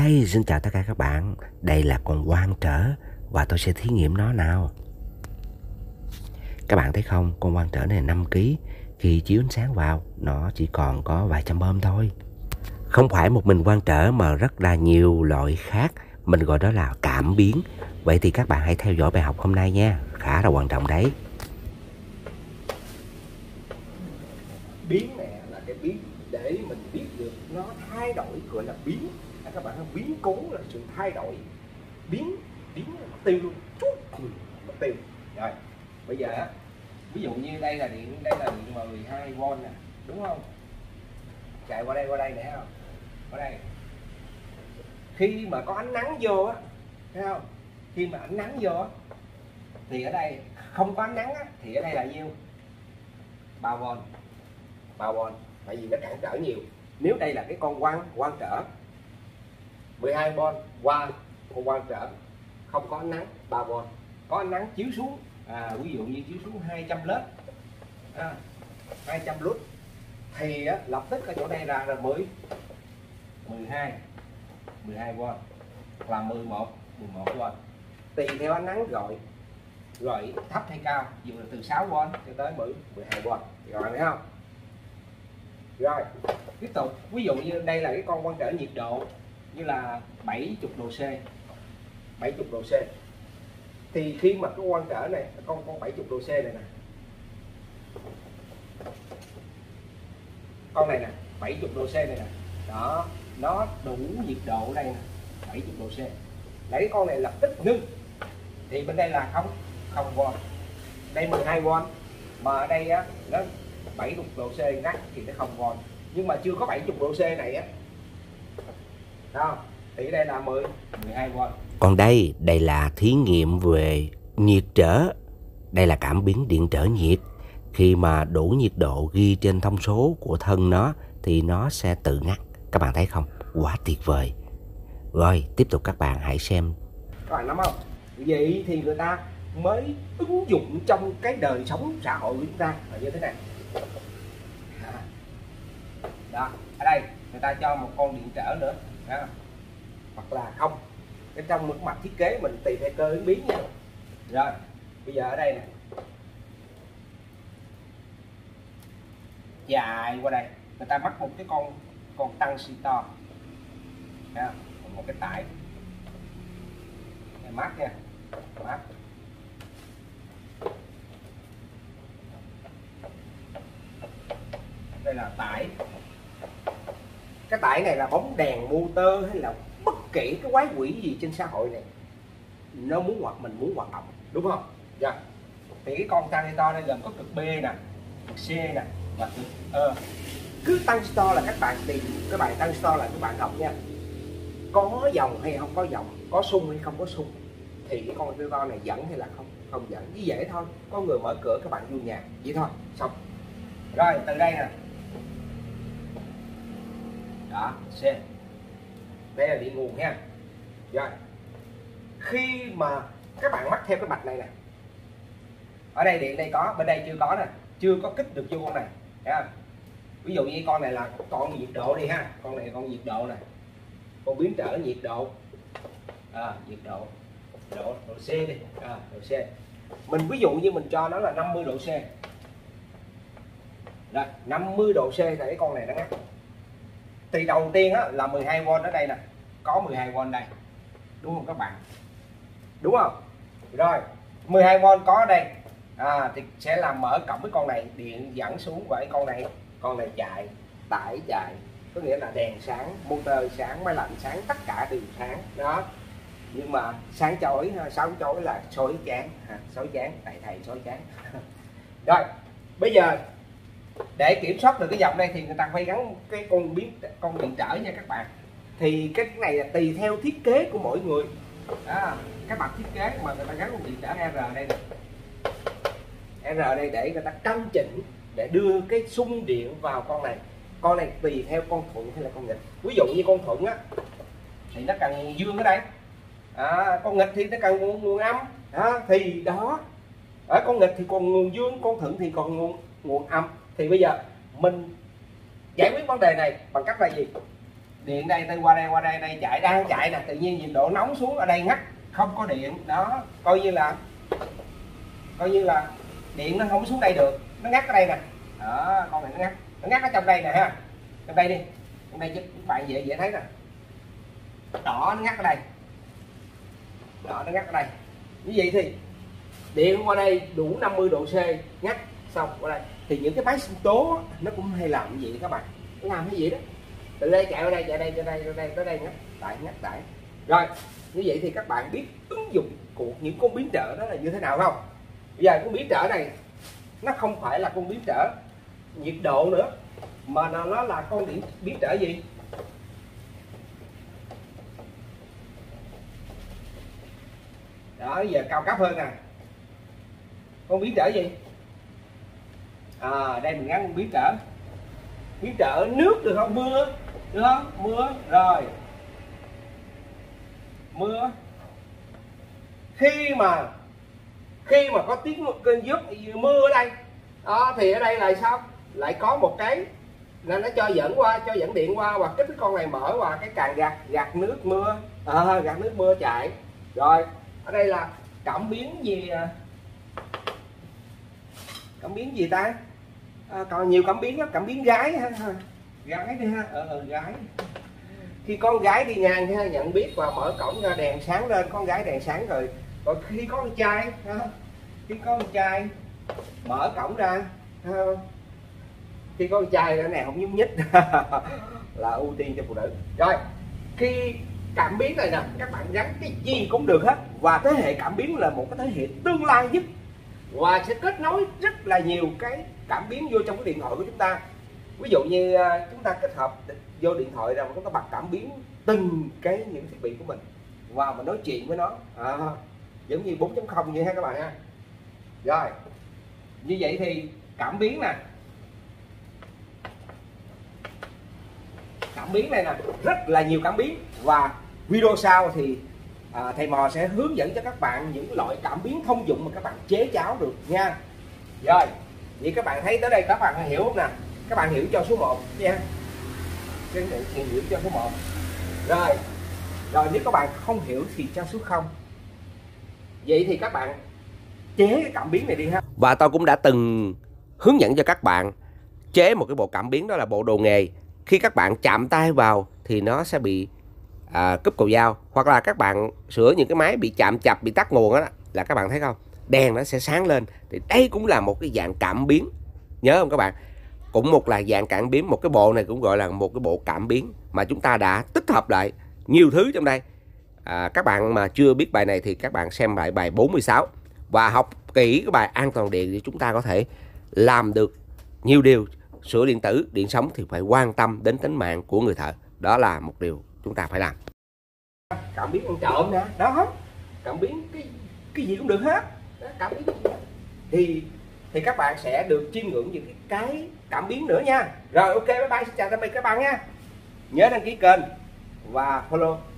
Hi, xin chào tất cả các bạn. Đây là con quang trở và tôi sẽ thí nghiệm nó nào. Các bạn thấy không, con quang trở này 5 kg. Khi chiếu ánh sáng vào, nó chỉ còn có vài trăm ohm thôi. Không phải một mình quang trở mà rất là nhiều loại khác. Mình gọi đó là cảm biến. Vậy thì các bạn hãy theo dõi bài học hôm nay nha. Khá là quan trọng đấy. Biến này là cái biến để mình biết được nó thay đổi, gọi là biến. Các bạn biến cố là sự thay đổi. Biến là mất tiêu luôn, mất tiêu. Rồi bây giờ ví dụ như đây là điện 12V nè, đúng không? Chạy qua đây nè, thấy không? Ở đây khi mà có ánh nắng vô á, thấy không? Khi mà ánh nắng vô á, thì ở đây không có ánh nắng á, thì ở đây là nhiêu? 3V. Tại vì nó cản trở nhiều. Nếu đây là cái con quang trở 12V qua con quang trở không có ánh nắng 3V, có ánh nắng chiếu xuống, ví dụ như chiếu xuống 200 lớp, 200 lux thì lập tức ở chỗ đây là 12V hoặc là 11V, tùy theo ánh nắng rồi thấp hay cao, ví dụ là từ 6V cho tới 12V, các bạn thấy không? Rồi tiếp tục, ví dụ như đây là cái con quang trở nhiệt độ như là 70 độ C, 70 độ C, thì khi mà cái quang trở này, con 70 độ C này nè, con này nè, 70 độ C này nè, đó, nó đủ nhiệt độ đây nè, 70 độ C, lấy con này lập tức ngưng, thì bên đây là không V, đây 12V, mà ở đây á nó 70 độ C ngắt thì nó không V, nhưng mà chưa có 70 độ C này á, đó, thì đây là 12V. Còn đây là thí nghiệm về nhiệt trở. Đây là cảm biến điện trở nhiệt. Khi mà đủ nhiệt độ ghi trên thông số của thân nó thì nó sẽ tự ngắt. Các bạn thấy không? Quá tuyệt vời. Rồi, tiếp tục các bạn hãy xem. Các bạn nắm không? Vậy thì người ta mới ứng dụng trong cái đời sống xã hội của chúng ta là như thế này. Đó, ở đây người ta cho một con điện trở nữa, đó. Hoặc là không. Cái trong một mặt thiết kế mình tùy theo cơ ứng biến nha. Rồi, bây giờ ở đây nè, dài qua đây, người ta mắc một cái con tungsten, một cái tải này, mát nha, mát. Đây là tải. Cái tải này là bóng đèn motor hay là bất kỳ cái quái quỷ gì trên xã hội này, nó muốn mình muốn hoạt động, đúng không? Dạ. Thì cái con tungsten đây gồm có cực B nè, cực C nè và cực E. Cứ tungsten là các bạn tìm cái bài tungsten là các bạn học nha, có dòng hay không có dòng, có xung hay không có xung, thì cái con tungsten này dẫn hay là không dẫn, chỉ dễ thôi, có người mở cửa các bạn vô nhà vậy thôi, xong. Rồi từ đây nè, đó, C, đây là điện nguồn nha. Rồi khi mà các bạn mắc theo cái mạch này nè, ở đây điện đây có, bên đây chưa có nè, chưa có kích được vô con này, thấy không? Ví dụ như con này là con nhiệt độ đi ha, con này là con nhiệt độ nè, con biến trở nhiệt độ, nhiệt độ, độ C đi, độ C, mình ví dụ như mình cho nó là 50 độ C, rồi 50 độ C thì cái con này nó ngắt. Thì đầu tiên á, là 12V ở đây nè, có 12V đây, đúng không các bạn? Đúng không? Rồi 12V có ở đây, thì sẽ làm mở cộng với con này, điện dẫn xuống và cái con này chạy, tải chạy, có nghĩa là đèn sáng, motor sáng, máy lạnh sáng, tất cả đều sáng đó. Nhưng mà sáng chói, sáng chói là soi chán, tại thầy soi chán. Rồi bây giờ để kiểm soát được cái dòng đây thì người ta phải gắn cái con điện trở nha các bạn. Thì cái này là tùy theo thiết kế của mỗi người, các bạn thiết kế mà người ta gắn con điện trở R đây nè, R đây để người ta căn chỉnh để đưa cái xung điện vào con này tùy theo con thuận hay là con nghịch. Ví dụ như con thuận á thì nó cần nguồn dương ở đây, con nghịch thì nó cần nguồn âm, thì đó, ở con nghịch thì còn nguồn dương, con thuận thì còn nguồn âm. Thì bây giờ mình giải quyết vấn đề này bằng cách là gì? điện đây tôi qua đây chạy, đang chạy nè, tự nhiên nhiệt độ nóng xuống ở đây ngắt, không có điện đó, coi như là điện nó không xuống đây được, nó ngắt ở đây nè đó, con này nó ngắt ở trong đây nè ha, trong đây đi, trong đây chứ các bạn dễ thấy nè, đỏ nó ngắt ở đây, đỏ nó ngắt ở đây. Như vậy thì điện qua đây đủ 50 độ C ngắt xong qua đây thì những cái máy sinh tố nó cũng hay làm gì các bạn, nó làm cái gì đó từ đây chạy qua đây tới đây ngắt tải. Rồi như vậy thì các bạn biết ứng dụng của những con biến trở đó là như thế nào không? Bây giờ con biến trở này nó không phải là con biến trở nhiệt độ nữa, mà nó là con biến trở gì? Đó, giờ cao cấp hơn nè. Con biến trở gì? Đây mình gắn con biến trở nước được không? Mưa được không? Mưa rồi. Mưa khi mà có tiếng cơn dớt mưa ở đây đó, thì ở đây là sao? Lại có một cái là nó cho dẫn điện qua, hoặc cái con này mở qua cái càng gạt nước mưa, gạt nước mưa chạy. Rồi ở đây là cảm biến gì ta? Còn nhiều cảm biến lắm, cảm biến gái ha, gái đi ha, gái. Khi con gái đi ngang ha, nhận biết và mở cổng ra đèn sáng lên, con gái đèn sáng rồi. Còn khi có con trai ha, khi có con trai mở cổng ra ha, khi có con trai cái này không nhúc nhích là ưu tiên cho phụ nữ. Rồi khi cảm biến này nè, các bạn gắn cái gì cũng được hết, và thế hệ cảm biến là một cái thế hệ tương lai nhất, và sẽ kết nối rất là nhiều cái cảm biến vô trong cái điện thoại của chúng ta. Ví dụ như chúng ta kết hợp vô điện thoại ra, chúng ta bật cảm biến từng những thiết bị của mình và mình nói chuyện với nó, giống như 4.0 vậy ha các bạn ha. Rồi như vậy thì cảm biến nè, cảm biến này nè, rất là nhiều cảm biến, và video sau thì thầy Mò sẽ hướng dẫn cho các bạn những loại cảm biến thông dụng mà các bạn chế cháo được nha. Rồi vậy các bạn thấy tới đây các bạn hiểu không nè? Các bạn hiểu cho số 1 nha, hiểu cho số 1. Rồi nếu các bạn không hiểu thì cho số 0. Vậy thì các bạn chế cái cảm biến này đi ha. Và tôi cũng đã từng hướng dẫn cho các bạn chế một cái bộ cảm biến, đó là bộ đồ nghề. Khi các bạn chạm tay vào thì nó sẽ bị cúp cầu dao, hoặc là các bạn sửa những cái máy bị chạm chập, bị tắt nguồn đó, là các bạn thấy không, đèn nó sẽ sáng lên. Thì đây cũng là một cái dạng cảm biến, nhớ không các bạn? Cũng một là dạng cảm biến, một cái bộ này cũng gọi là một cái bộ cảm biến mà chúng ta đã tích hợp lại nhiều thứ trong đây. Các bạn mà chưa biết bài này thì các bạn xem lại bài 46 và học kỹ cái bài an toàn điện, thì chúng ta có thể làm được nhiều điều. Sửa điện tử, điện sống thì phải quan tâm đến tính mạng của người thợ, đó là một điều chúng ta phải làm. Cảm biến con trộm nè, đó, cảm biến cái gì cũng được hết đó, cảm biến thì các bạn sẽ được chiêm ngưỡng những cái cảm biến nữa nha. Rồi ok, bye bye, xin chào tạm biệt các bạn nha. Nhớ đăng ký kênh và follow